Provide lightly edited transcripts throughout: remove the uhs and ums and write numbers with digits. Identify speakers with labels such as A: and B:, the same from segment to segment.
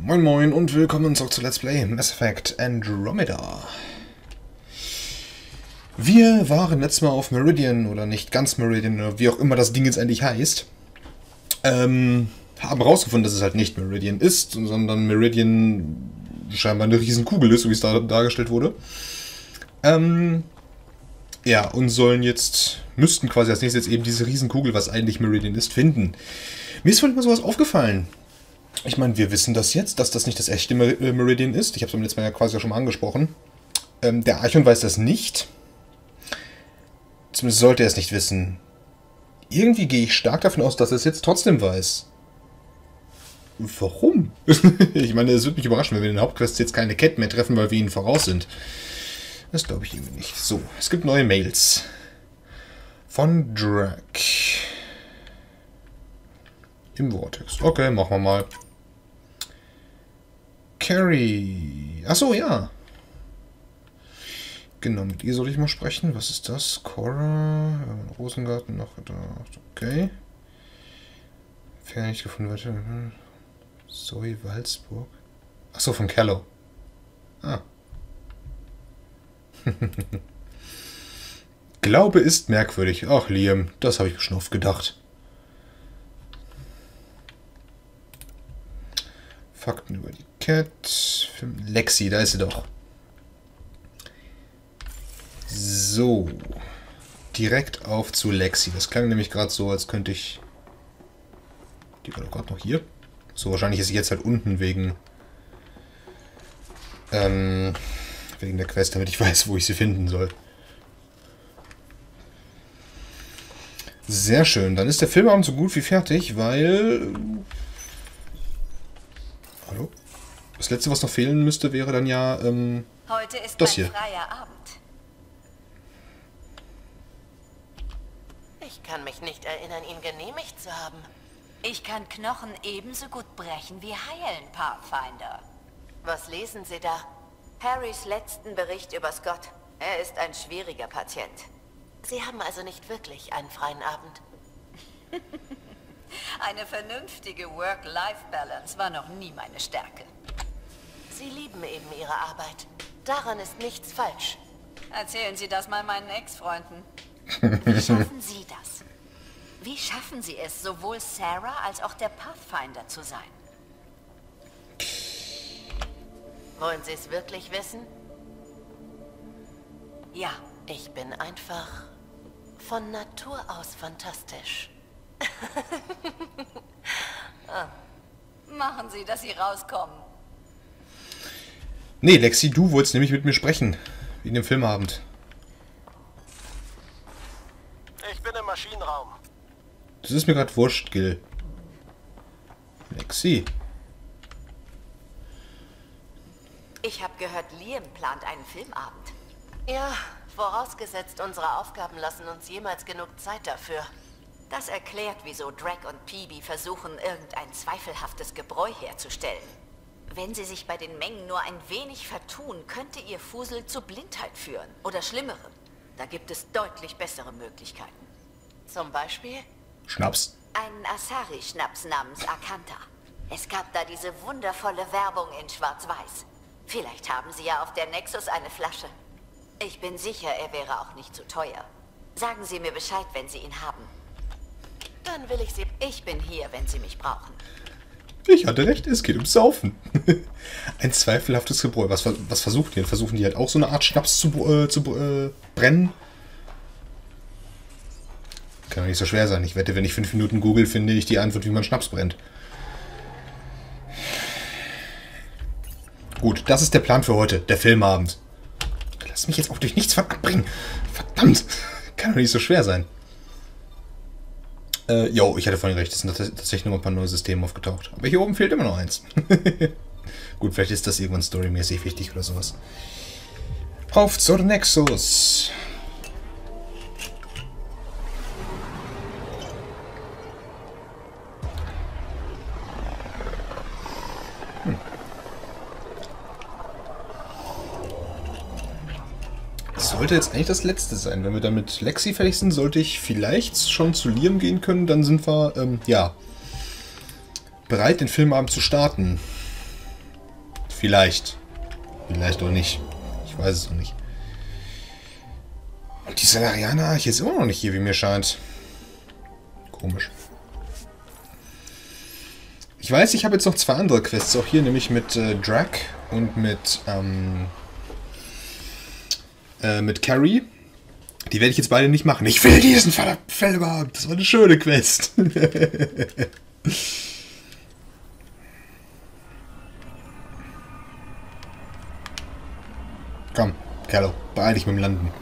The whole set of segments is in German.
A: Moin Moin und willkommen zurück zu Let's Play Mass Effect Andromeda. Wir waren letztes Mal auf Meridian, oder nicht ganz Meridian, oder wie auch immer das Ding jetzt endlich heißt. Haben herausgefunden, dass es halt nicht Meridian ist, sondern Meridian scheinbar eine Riesenkugel ist, so wie es da dargestellt wurde. Ja, und müssten quasi als nächstes jetzt eben diese Riesenkugel, was eigentlich Meridian ist, finden. Mir ist vorhin mal sowas aufgefallen. Ich meine, wir wissen das jetzt, dass das nicht das echte Meridian ist. Ich habe es beim letzten Mal ja quasi schon mal angesprochen. Der Archon weiß das nicht. Zumindest sollte er es nicht wissen. Irgendwie gehe ich stark davon aus, dass er es jetzt trotzdem weiß. Warum? Ich meine, es würde mich überraschen, wenn wir in den Hauptquests jetzt keine Cat mehr treffen, weil wir ihnen voraus sind. Das glaube ich irgendwie nicht. So, es gibt neue Mails. Von Drag. Im Vortex. Okay, machen wir mal. Carrie. Achso, ja. Genau, mit ihr soll ich mal sprechen. Was ist das? Cora. Rosengarten noch. Okay. Fern nicht gefunden. Weiter. Zoe Walsburg. Achso, von Callow. Ah. Glaube ist merkwürdig. Ach, Liam, das habe ich mir schon oft gedacht. Fakten über die Cat. Lexi, da ist sie doch. So. Direkt auf zu Lexi. Das klang nämlich gerade so, als könnte ich... Die war doch gerade noch hier. So, wahrscheinlich ist sie jetzt halt unten wegen der Quest, damit ich weiß, wo ich sie finden soll. Sehr schön. Dann ist der Filmabend so gut wie fertig, weil... Hallo? Das letzte, was noch fehlen müsste, wäre dann ja
B: Heute ist
A: das
B: mein
A: hier.
B: freier Abend.
C: Ich kann mich nicht erinnern, ihn genehmigt zu haben.
B: Ich kann Knochen ebenso gut brechen wie heilen, Pathfinder.
C: Was lesen Sie da? Harrys letzten Bericht über Scott. Er ist ein schwieriger Patient. Sie haben also nicht wirklich einen freien Abend.
B: Eine vernünftige Work-Life-Balance war noch nie meine Stärke.
C: Sie lieben eben Ihre Arbeit. Daran ist nichts falsch.
B: Erzählen Sie das mal meinen Ex-Freunden. Wie schaffen Sie das? Wie schaffen Sie es, sowohl Sarah als auch der Pathfinder zu sein?
C: Wollen Sie es wirklich wissen?
B: Ja,
C: Ich bin einfach von Natur aus fantastisch.
B: machen Sie, dass Sie rauskommen.
A: Nee, Lexi, du wolltest nämlich mit mir sprechen. Wie in dem Filmabend.
D: Ich bin im Maschinenraum.
A: Das ist mir gerade wurscht, Gil. Lexi.
B: Ich habe gehört, Liam plant einen Filmabend.
C: Ja, vorausgesetzt, unsere Aufgaben lassen uns jemals genug Zeit dafür.
B: Das erklärt, wieso Drake und Peebee versuchen, irgendein zweifelhaftes Gebräu herzustellen. Wenn sie sich bei den Mengen nur ein wenig vertun, könnte ihr Fusel zu Blindheit führen. Oder Schlimmerem. Da gibt es deutlich bessere Möglichkeiten.
C: Zum Beispiel?
A: Schnaps.
B: Einen Asari-Schnaps namens Akanta. Es gab da diese wundervolle Werbung in Schwarz-Weiß. Vielleicht haben sie ja auf der Nexus eine Flasche. Ich bin sicher, er wäre auch nicht zu teuer. Sagen Sie mir Bescheid, wenn Sie ihn haben.
C: Dann will ich Sie...
B: Ich bin hier, wenn Sie mich brauchen.
A: Ich hatte recht, es geht ums Saufen. Ein zweifelhaftes Gebräu. Was versucht die? Versuchen die halt auch so eine Art Schnaps zu brennen? Kann doch nicht so schwer sein. Ich wette, wenn ich 5 Minuten google, finde ich die Antwort, wie man Schnaps brennt. Gut, das ist der Plan für heute. Der Filmabend. Lass mich jetzt auch durch nichts von abbringen. Verdammt. Kann doch nicht so schwer sein. Jo, ich hatte vorhin recht. Es sind tatsächlich noch ein paar neue Systeme aufgetaucht. Aber hier oben fehlt immer noch eins. Gut, vielleicht ist das irgendwann storymäßig wichtig oder sowas. Auf zur Nexus. Sollte jetzt eigentlich das letzte sein. Wenn wir dann mit Lexi fertig sind, sollte ich vielleicht schon zu Liam gehen können. Dann sind wir, ja, bereit, den Filmabend zu starten. Vielleicht. Vielleicht auch nicht. Ich weiß es noch nicht. Und die Salarianer-Arche ist immer noch nicht hier, wie mir scheint. Komisch. Ich weiß, ich habe jetzt noch 2 andere Quests auch hier, nämlich mit Drac und mit Carrie. Die werde ich jetzt beide nicht machen. Ich will diesen Fell überhaupt. Das war eine schöne Quest. Komm, Carlo, beeil dich mit dem Landen.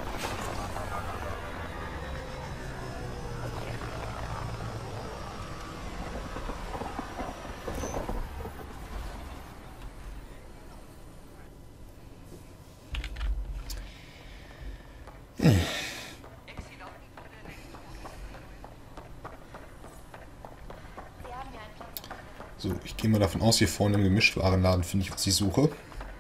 A: So, ich gehe mal davon aus, hier vorne im Gemischtwarenladen finde ich, was ich suche.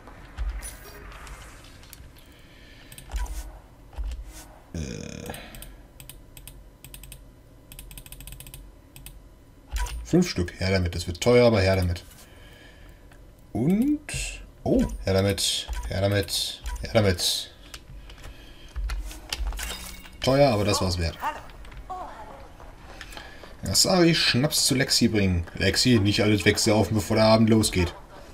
A: Fünf Stück, her damit. Das wird teuer, aber her damit. Und... Oh, her damit. Her damit. Her damit. Teuer, aber das war's wert. Ja, sorry, Schnaps zu Lexi bringen. Lexi, nicht alles wegsaufen, bevor der Abend losgeht.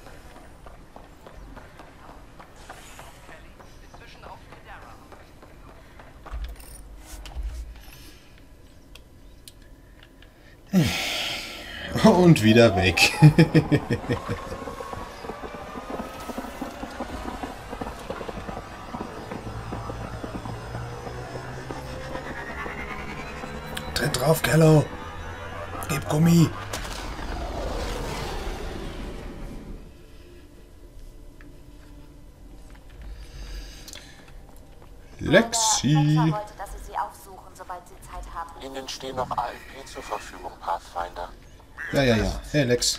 A: Und wieder weg. Tritt drauf, Kello. Gib Gummi. Lexi.
E: wollte, dass Sie sie aufsuchen, sobald Sie Zeit haben.
D: Ihnen stehen noch AFP zur Verfügung, Pathfinder.
A: Ja, ja, ja. Hey, Lex.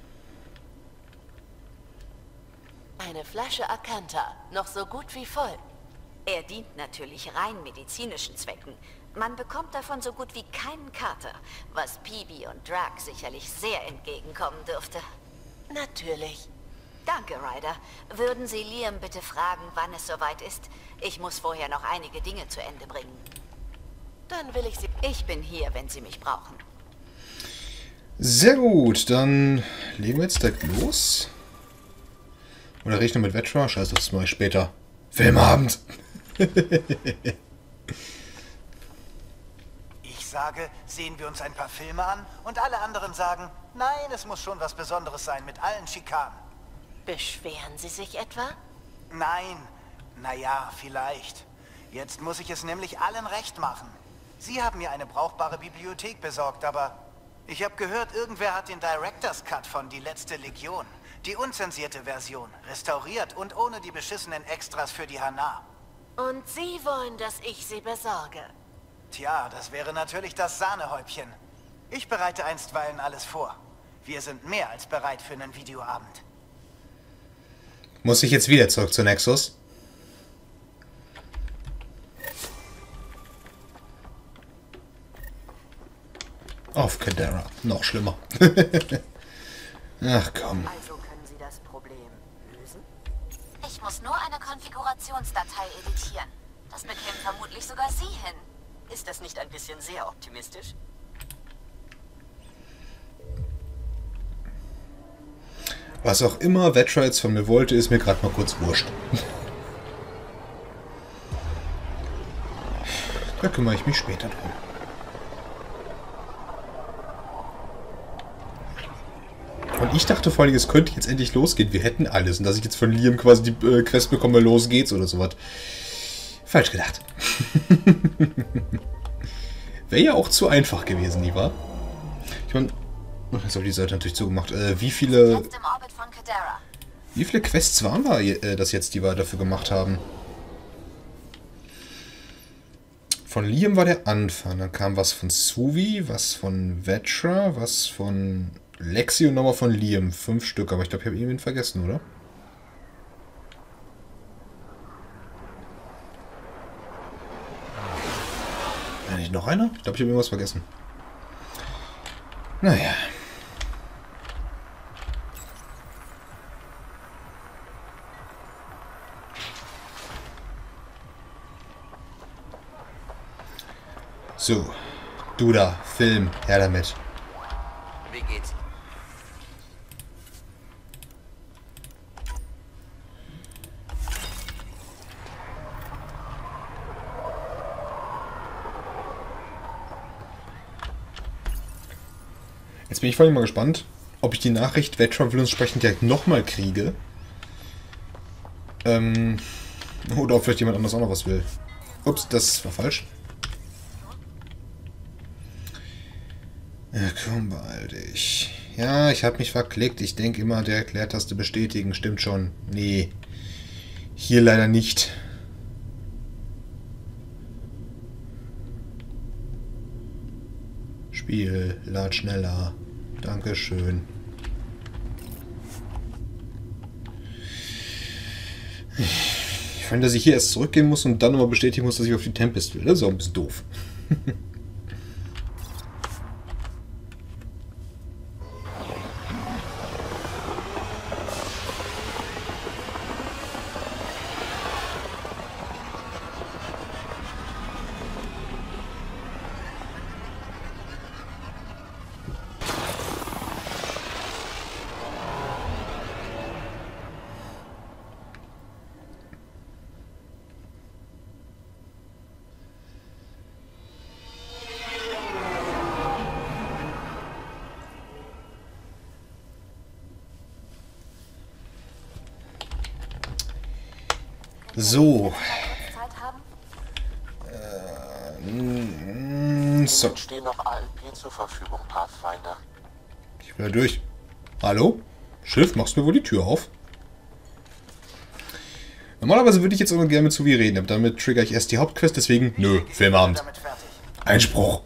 C: Eine Flasche Akanta, noch so gut wie voll.
B: Er dient natürlich rein medizinischen Zwecken. Man bekommt davon so gut wie keinen Kater, was Peebee und Drac sicherlich sehr entgegenkommen dürfte.
C: Natürlich.
B: Danke, Ryder. Würden Sie Liam bitte fragen, wann es soweit ist? Ich muss vorher noch einige Dinge zu Ende bringen.
C: Dann will ich Sie...
B: Ich bin hier, wenn Sie mich brauchen.
A: Sehr gut, dann legen wir jetzt direkt los. Oder rechnen mit Vetra? Scheiße, das mache ich später. Filmabend!
F: Ich sage, sehen wir uns ein paar Filme an und alle anderen sagen, nein, es muss schon was Besonderes sein mit allen Schikanen.
C: Beschweren Sie sich etwa?
F: Nein, naja, vielleicht. Jetzt muss ich es nämlich allen recht machen. Sie haben mir eine brauchbare Bibliothek besorgt, aber ich habe gehört, irgendwer hat den Director's Cut von Die letzte Legion, die unzensierte Version, restauriert und ohne die beschissenen Extras für die Hana.
C: Und Sie wollen, dass ich sie besorge?
F: Tja, das wäre natürlich das Sahnehäubchen. Ich bereite einstweilen alles vor. Wir sind mehr als bereit für einen Videoabend.
A: Muss ich jetzt wieder zurück zu Nexus? Auf Cadera. Noch schlimmer. Ach komm.
E: Also können Sie das Problem lösen?
G: Ich muss nur eine Konfigurationsdatei editieren. Das bekämen vermutlich sogar Sie hin.
B: Ist das nicht ein bisschen sehr optimistisch?
A: Was auch immer Vetra jetzt von mir wollte, ist mir gerade mal kurz wurscht. Da kümmere ich mich später drum. Und ich dachte vor allem, es könnte jetzt endlich losgehen. Wir hätten alles. Und dass ich jetzt von Liam quasi die Quest bekomme, los geht's oder sowas. Falsch gedacht. Wäre ja auch zu einfach gewesen, nicht wahr? Ich meine, jetzt habe ich die Seite natürlich zugemacht. Wie viele
G: Jetzt im Orbit von Cadera.
A: Quests waren das jetzt, die wir dafür gemacht haben? Von Liam war der Anfang. Dann kam was von Suvi, was von Vetra, was von Lexi und nochmal von Liam. 5 Stück, aber ich glaube, ich habe irgendwen vergessen, oder? Ja, nicht noch einer? Ich glaube, ich habe irgendwas vergessen. Naja. So, du da, Film, her damit.
H: Wie geht's?
A: Jetzt bin ich vor allem mal gespannt, ob ich die Nachricht, wer Trump will uns sprechen, direkt nochmal kriege. Oder ob vielleicht jemand anders auch noch was will. Ups, das war falsch. Ja, komm, beeil dich. Ja, ich habe mich verklickt. Ich denke immer, der Erklärtaste bestätigen. Stimmt schon. Nee. Hier leider nicht. Spiel, lad schneller. Dankeschön. Ich finde, dass ich hier erst zurückgehen muss und dann nochmal bestätigen muss, dass ich auf die Tempest will. Das ist auch ein bisschen doof. So. So.
D: Ihnen stehen noch ALP zur Verfügung, Pathfinder.
A: Ich will da durch. Hallo? Schiff, machst du mir wohl die Tür auf? Normalerweise würde ich jetzt immer gerne mit Suvi reden, aber damit trigger ich erst die Hauptquest, deswegen nö, Filmabend. Einspruch.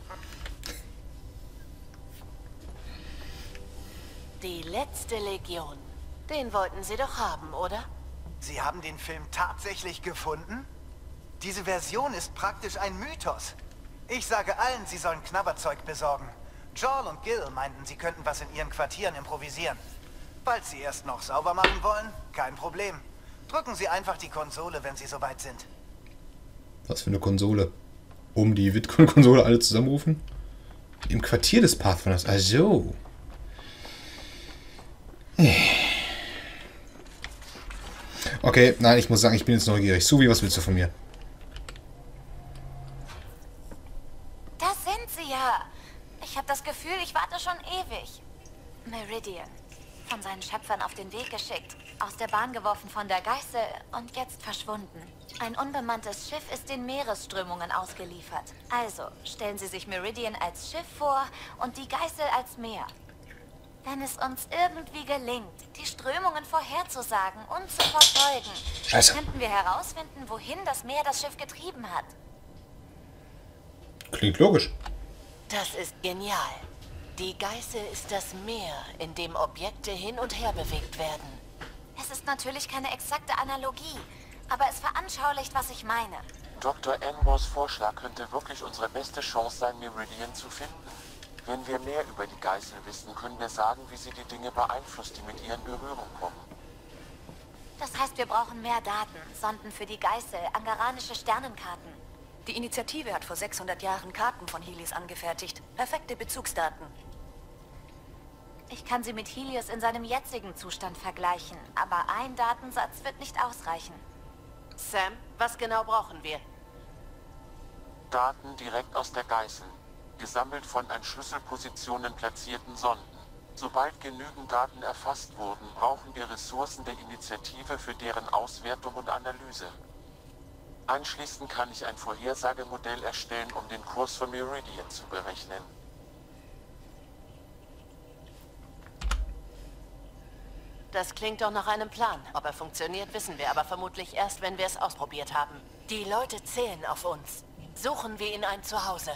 C: Die letzte Legion. Den wollten Sie doch haben, oder?
F: Sie haben den Film tatsächlich gefunden? Diese Version ist praktisch ein Mythos. Ich sage allen, sie sollen Knabberzeug besorgen. Joel und Gil meinten, sie könnten was in ihren Quartieren improvisieren. Falls Sie erst noch sauber machen wollen, kein Problem. Drücken Sie einfach die Konsole, wenn Sie soweit sind.
A: Was für eine Konsole? Um die Vidcon-Konsole alle zusammenrufen? Im Quartier des Pathfinders. Also. Okay, nein, ich muss sagen, ich bin jetzt neugierig. Suvi, was willst du von mir?
G: Da sind sie ja. Ich habe das Gefühl, ich warte schon ewig. Meridian. Von seinen Schöpfern auf den Weg geschickt. Aus der Bahn geworfen von der Geißel und jetzt verschwunden. Ein unbemanntes Schiff ist den Meeresströmungen ausgeliefert. Also, stellen Sie sich Meridian als Schiff vor und die Geißel als Meer. Wenn es uns irgendwie gelingt, die Strömungen vorherzusagen und zu verfolgen,
A: Scheiße.
G: könnten wir herausfinden, wohin das Meer das Schiff getrieben hat.
A: Klingt logisch.
C: Das ist genial. Die Geißel ist das Meer, in dem Objekte hin und her bewegt werden.
G: Es ist natürlich keine exakte Analogie, aber es veranschaulicht, was ich meine.
D: Dr. Enmores Vorschlag könnte wirklich unsere beste Chance sein, Meridian zu finden. Wenn wir mehr über die Geißel wissen, können wir sagen, wie sie die Dinge beeinflusst, die mit ihr in Berührung kommen.
G: Das heißt, wir brauchen mehr Daten, Sonden für die Geißel, angaranische Sternenkarten.
E: Die Initiative hat vor 600 Jahren Karten von Helios angefertigt. Perfekte Bezugsdaten.
G: Ich kann sie mit Helios in seinem jetzigen Zustand vergleichen, aber ein Datensatz wird nicht ausreichen.
C: Sam, was genau brauchen wir?
D: Daten direkt aus der Geißel, gesammelt von an Schlüsselpositionen platzierten Sonden. Sobald genügend Daten erfasst wurden, brauchen wir Ressourcen der Initiative für deren Auswertung und Analyse. Anschließend kann ich ein Vorhersagemodell erstellen, um den Kurs von Meridian zu berechnen.
C: Das klingt doch nach einem Plan. Ob er funktioniert, wissen wir aber vermutlich erst, wenn wir es ausprobiert haben. Die Leute zählen auf uns. Suchen wir ihnen ein Zuhause.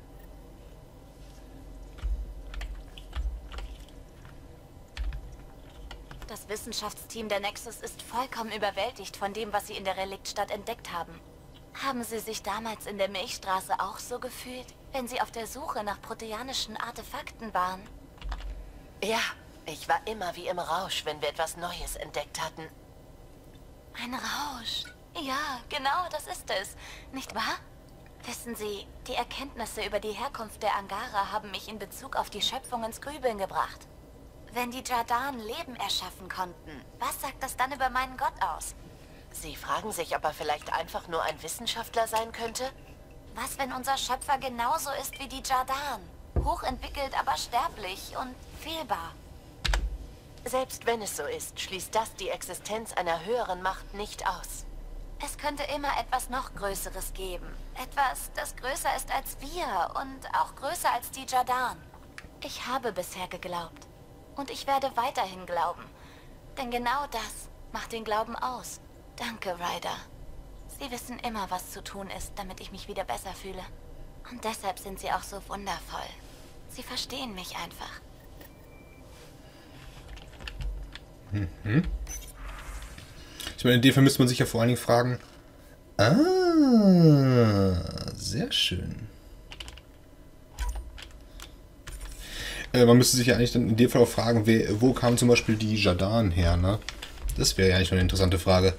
G: Das Wissenschaftsteam der Nexus ist vollkommen überwältigt von dem, was sie in der Reliktstadt entdeckt haben. Haben Sie sich damals in der Milchstraße auch so gefühlt, wenn Sie auf der Suche nach proteanischen Artefakten waren?
C: Ja, ich war immer wie im Rausch, wenn wir etwas Neues entdeckt hatten.
G: Ein Rausch. Ja, genau, das ist es. Nicht wahr? Wissen Sie, die Erkenntnisse über die Herkunft der Angara haben mich in Bezug auf die Schöpfung ins Grübeln gebracht. Wenn die Jardaan Leben erschaffen konnten, was sagt das dann über meinen Gott aus?
C: Sie fragen sich, ob er vielleicht einfach nur ein Wissenschaftler sein könnte?
G: Was, wenn unser Schöpfer genauso ist wie die Jardaan? Hochentwickelt, aber sterblich und fehlbar.
C: Selbst wenn es so ist, schließt das die Existenz einer höheren Macht nicht aus.
G: Es könnte immer etwas noch Größeres geben. Etwas, das größer ist als wir und auch größer als die Jardaan. Ich habe bisher geglaubt. Und ich werde weiterhin glauben. Denn genau das macht den Glauben aus. Danke, Ryder. Sie wissen immer, was zu tun ist, damit ich mich wieder besser fühle. Und deshalb sind Sie auch so wundervoll. Sie verstehen mich einfach.
A: Ich meine, in dem Fall müsste man sich ja vor allen Dingen fragen... sehr schön. Man müsste sich ja eigentlich dann in dem Fall auch fragen, wo kam zum Beispiel die Jardaan her, ne? Das wäre ja eigentlich schon eine interessante Frage.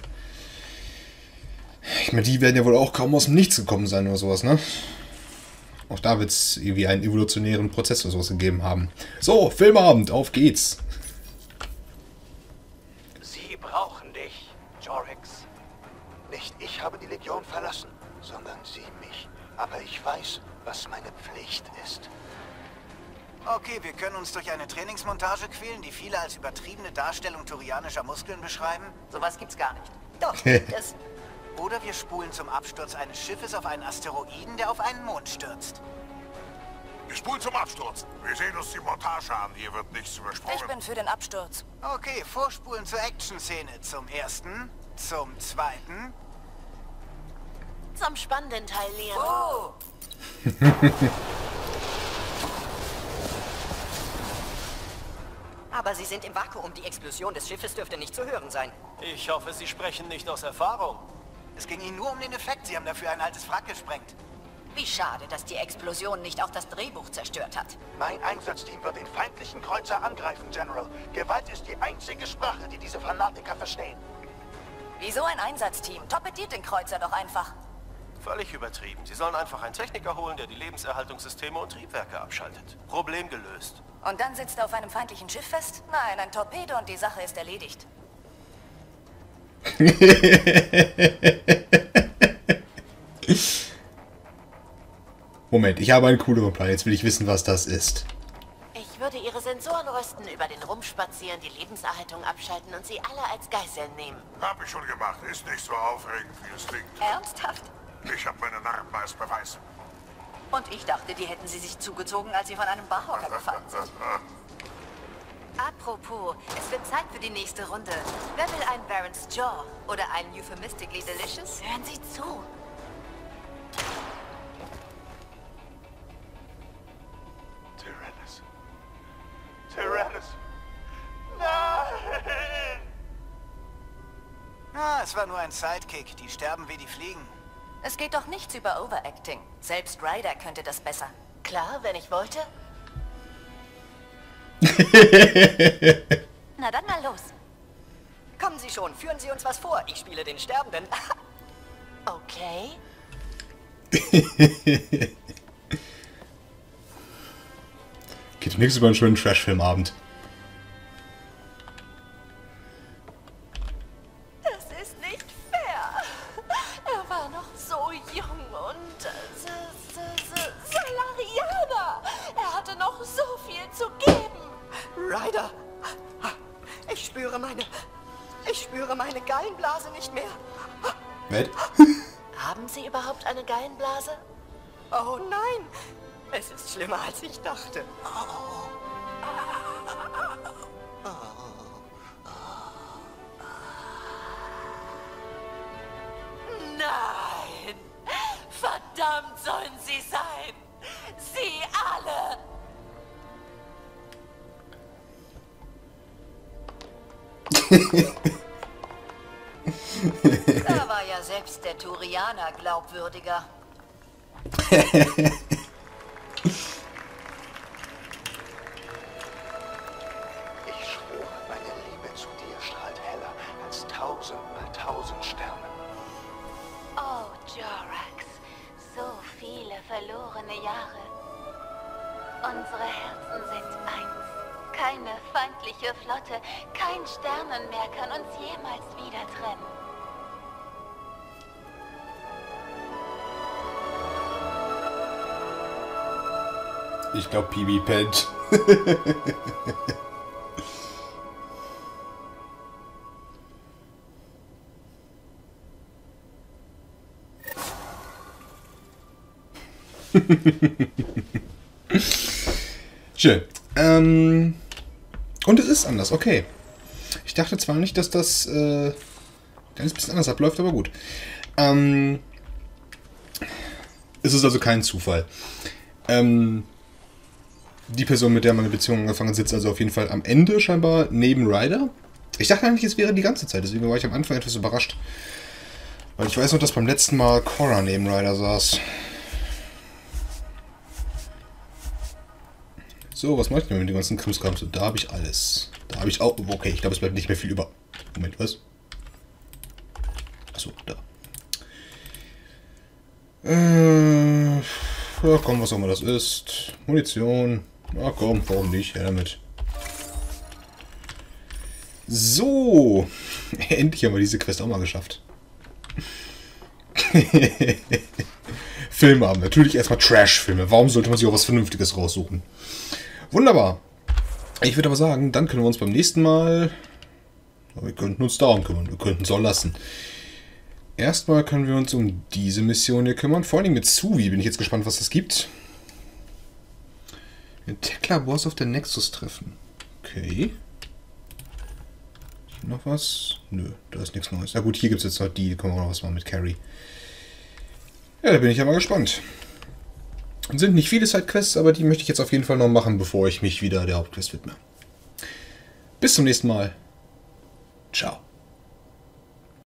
A: Ich meine, die werden ja wohl auch kaum aus dem Nichts gekommen sein oder sowas, ne? Auch da wird es irgendwie einen evolutionären Prozess oder sowas gegeben haben. So, Filmabend, auf geht's!
I: Sie brauchen dich, Jorix. Nicht ich habe die Legion verlassen, sondern sie mich. Aber ich weiß, was meine Pflicht ist.
F: Okay, wir können uns durch eine Trainingsmontage quälen, die viele als übertriebene Darstellung turianischer Muskeln beschreiben.
E: Sowas gibt's gar nicht. Doch, gibt es.
F: Oder wir spulen zum Absturz eines Schiffes auf einen Asteroiden, der auf einen Mond stürzt.
J: Wir spulen zum Absturz. Wir sehen uns die Montage an. Hier wird nichts übersprungen.
E: Ich bin für den Absturz.
F: Okay, vorspulen zur Action-Szene. Zum ersten, zum zweiten.
C: Zum spannenden Teil, Leon.
E: Oh!
K: Aber Sie sind im Vakuum. Die Explosion des Schiffes dürfte nicht zu hören sein.
L: Ich hoffe, Sie sprechen nicht aus Erfahrung.
F: Es ging Ihnen nur um den Effekt. Sie haben dafür ein altes Wrack gesprengt.
K: Wie schade, dass die Explosion nicht auch das Drehbuch zerstört hat.
I: Mein Einsatzteam wird den feindlichen Kreuzer angreifen, General. Gewalt ist die einzige Sprache, die diese Fanatiker verstehen.
E: Wieso ein Einsatzteam? Torpediert den Kreuzer doch einfach.
L: Völlig übertrieben. Sie sollen einfach einen Techniker holen, der die Lebenserhaltungssysteme und Triebwerke abschaltet. Problem gelöst.
E: Und dann sitzt er auf einem feindlichen Schiff fest? Nein, ein Torpedo und die Sache ist erledigt.
A: Moment, ich habe einen cooleren Plan. Jetzt will ich wissen, was das ist.
C: Ich würde Ihre Sensoren rüsten, über den Rumpf spazieren, die Lebenserhaltung abschalten und Sie alle als Geiseln nehmen.
J: Hab ich schon gemacht. Ist nicht so aufregend, wie es klingt.
E: Ernsthaft?
J: Ich habe meine Narben als Beweis.
E: Und ich dachte, die hätten sie sich zugezogen, als sie von einem Barhocker gefallen sind.
B: Apropos, es wird Zeit für die nächste Runde. Wer will einen Baron's Jaw oder einen Euphemistically Delicious?
G: Hören Sie zu.
I: Tyrannus. Tyrannus. Nein!
F: Ah, es war nur ein Sidekick. Die sterben wie die Fliegen.
E: Es geht doch nichts über Overacting. Selbst Ryder könnte das besser.
C: Klar, wenn ich wollte.
G: Na dann mal los.
K: Kommen Sie schon, führen Sie uns was vor. Ich spiele den Sterbenden.
C: Okay.
A: Geht nichts über einen schönen Trash-Filmabend.
C: Das ist nicht fair. Er war noch so jung und Salarianer. Er hatte noch so viel zu geben.
K: Ryder! Ich spüre meine Gallenblase nicht mehr.
A: Was?
C: Haben Sie überhaupt eine Gallenblase?
K: Oh nein! Es ist schlimmer, als ich dachte.
C: Nein! Verdammt sollen Sie sein! Sie alle!
B: Da war ja selbst der Turianer glaubwürdiger.
I: Ich schwöre, meine Liebe zu dir strahlt heller als 1000 mal 1000 Sterne.
G: Oh, Jorax. So Jahre. Unsere Herzen sind eins. Keine feindliche Flotte, kein Sternenmeer kann uns jemals wieder trennen.
A: Ich glaube, Peebee pennt. Schön. Und es ist anders, okay. Ich dachte zwar nicht, dass das ein bisschen anders abläuft, aber gut. Es ist also kein Zufall. Die Person, mit der meine Beziehung angefangen hat, sitzt also auf jeden Fall am Ende scheinbar neben Ryder. Ich dachte eigentlich, es wäre die ganze Zeit, deswegen war ich am Anfang etwas überrascht. Weil ich weiß noch, dass beim letzten Mal Cora neben Ryder saß. So, was mache ich denn mit dem ganzen Krimskram? So, da habe ich alles. Da habe ich auch... Okay, ich glaube, es bleibt nicht mehr viel über. Moment, was? Achso, da. Ja, komm, was auch immer das ist. Munition. Na komm, warum nicht? Ja, damit. So. Endlich haben wir diese Quest auch mal geschafft. Filme haben. Natürlich erstmal Trash-Filme. Warum sollte man sich auch was Vernünftiges raussuchen? Wunderbar. Ich würde aber sagen, dann können wir uns beim nächsten Mal... Wir könnten uns darum kümmern. Wir könnten es auch lassen. Erstmal können wir uns um diese Mission hier kümmern. Vor allem mit Suvi bin ich jetzt gespannt, was das gibt. Den Tech-Labors auf der Nexus treffen. Okay. Noch was? Nö, da ist nichts Neues. Na gut, hier gibt es jetzt noch die. Können wir auch noch was machen mit Carrie. Ja, da bin ich ja mal gespannt. Sind nicht viele Sidequests, aber die möchte ich jetzt auf jeden Fall noch machen, bevor ich mich wieder der Hauptquest widme. Bis zum nächsten Mal. Ciao.